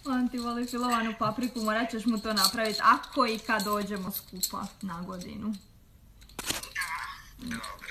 On ti voli filovanu papriku, morat ćeš mu to napraviti ako i kad dođemo skupa na godinu. Da, dobro.